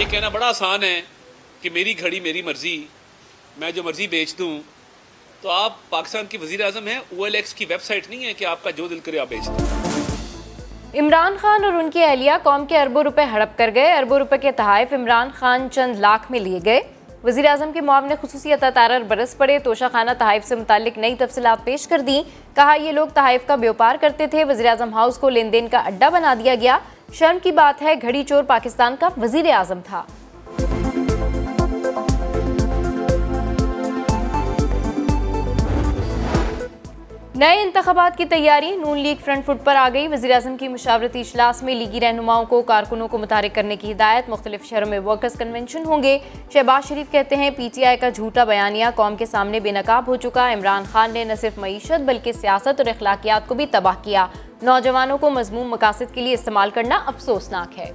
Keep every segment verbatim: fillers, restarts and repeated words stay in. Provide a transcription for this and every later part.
ये कहना बड़ा आसान है कि मेरी घड़ी मेरी मर्जी, मैं जो मर्जी बेच दूं। तो आप पाकिस्तान की वजीर आजम हैं, ओ एल एक्स की वेबसाइट नहीं है कि आपका जो दिल करे आप बेच दें। इमरान खान और उनकी अहलिया कौम के अरबों रुपए हड़प कर गए। अरबों रुपए के तहाइफ इमरान खान चंद लाख में लिए गए। वज़ीर आज़म के मुआविन खुसूसी अता तारर बरस पड़े। तोशा खाना तहाइफ से मुतालिक नई तफसीलात पेश कर दी। कहा ये लोग तहाइफ का व्यापार करते थे, वज़ीर आज़म हाउस को लेन देन का अड्डा बना दिया गया। शर्म की बात है, घड़ी चोर पाकिस्तान का वज़ीर आज़म था। नए इंतखाबात की तैयारी, नून लीग फ्रंट फुट पर आ गई। वज़ीर आज़म की मुशावरती इजलास में लीगी रहनुमाओं को कारकुनों को मुतारिक करने की हिदायत। मुख्तलिफ शहरों में वर्कर्स कन्वेंशन होंगे। शहबाज शरीफ कहते हैं पी टी आई का झूठा बयानिया कौम के सामने बेनकाब हो चुका। इमरान खान ने न सिर्फ मईशत बल्कि सियासत और अखलाकियात को भी तबाह किया। नौजवानों को मजमूम मकासद के लिए इस्तेमाल करना अफसोसनाक है।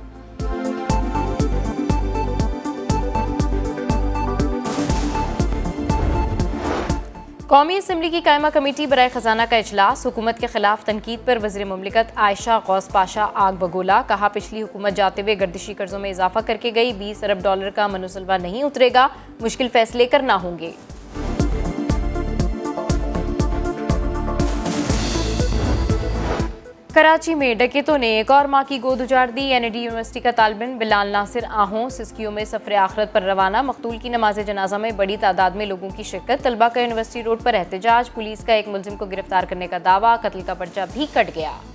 कौमी असम्बली की कायमा कमेटी बराए खजाना का इजलास। हुकूमत के खिलाफ तनकीद पर वज़ीर मुमलिकत आयशा गौस पाशा आग बगोला। कहा पिछली हुकूमत जाते हुए गर्दिशी कर्जों में इजाफा करके गई। बीस अरब डॉलर का मनोसलवा नहीं उतरेगा, मुश्किल फैसले करना होंगे। कराची में डकैतों ने एक और माँ की गोद उजाड़ दी। एन ए डी यूनिवर्सिटी का तालिब बिलाल नासिर आहों सिस्कियों में सफर आखिरत पर रवाना। मकतूल की नमाज जनाजा में बड़ी तादाद में लोगों की शिरकत। तलबा का यूनिवर्सिटी रोड पर एहतजाज। पुलिस का एक मुलजिम को गिरफ्तार करने का दावा। कत्ल का पर्चा भी कट गया।